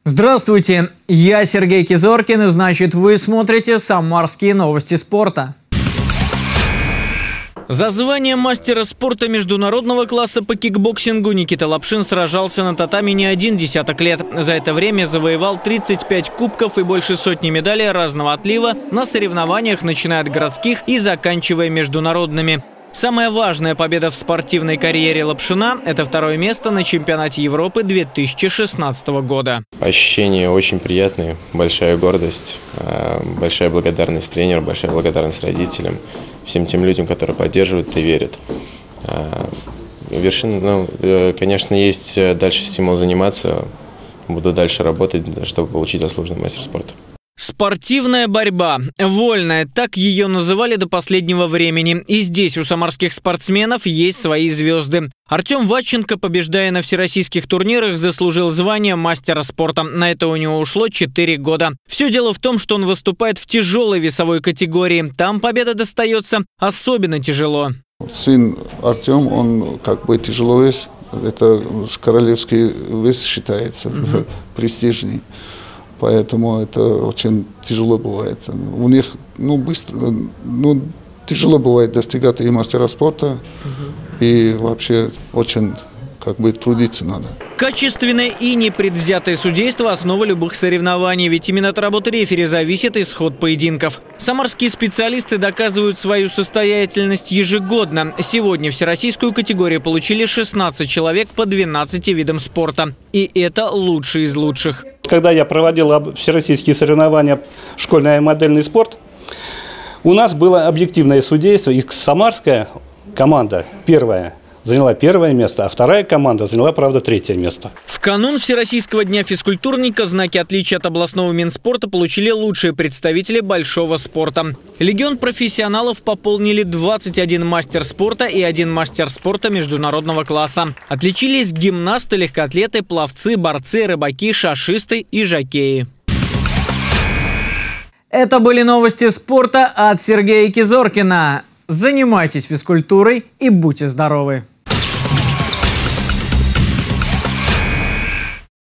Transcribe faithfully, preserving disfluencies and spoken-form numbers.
Здравствуйте, я Сергей Кизоркин, и значит вы смотрите «Самарские новости спорта». За звание мастера спорта международного класса по кикбоксингу Никита Лапшин сражался на татами не один десяток лет. За это время завоевал тридцать пять кубков и больше сотни медалей разного отлива на соревнованиях, начиная от городских и заканчивая международными. Самая важная победа в спортивной карьере Лапшина – это второе место на чемпионате Европы две тысячи шестнадцатого года. Ощущения очень приятные, большая гордость, большая благодарность тренеру, большая благодарность родителям, всем тем людям, которые поддерживают и верят. Вершина, ну, конечно, есть дальше стимул заниматься, буду дальше работать, чтобы получить заслуженный мастер спорта. Спортивная борьба. Вольная. Так ее называли до последнего времени. И здесь у самарских спортсменов есть свои звезды. Артем Вадченко, побеждая на всероссийских турнирах, заслужил звание мастера спорта. На это у него ушло четыре года. Все дело в том, что он выступает в тяжелой весовой категории. Там победа достается особенно тяжело. Сын Артем, он как бы тяжеловес. Это королевский вес считается, mm-hmm. престижный. Поэтому это очень тяжело бывает. У них, ну, быстро, ну, тяжело бывает достигать и мастера спорта, угу. и вообще очень, как бы, трудиться надо. Качественное и непредвзятое судейство – основа любых соревнований, ведь именно от работы рефери зависит исход поединков. Самарские специалисты доказывают свою состоятельность ежегодно. Сегодня всероссийскую категорию получили шестнадцать человек по двенадцати видам спорта. И это лучшие из лучших. Когда я проводил всероссийские соревнования «Школьный и модельный спорт», у нас было объективное судейство, и самарская команда первая заняла первое место, а вторая команда заняла, правда, третье место. В канун Всероссийского дня физкультурника знаки отличия от областного Минспорта получили лучшие представители большого спорта. Легион профессионалов пополнили двадцать один мастер спорта и один мастер спорта международного класса. Отличились гимнасты, легкоатлеты, пловцы, борцы, рыбаки, шашисты и жокеи. Это были новости спорта от Сергея Кизоркина. Занимайтесь физкультурой и будьте здоровы!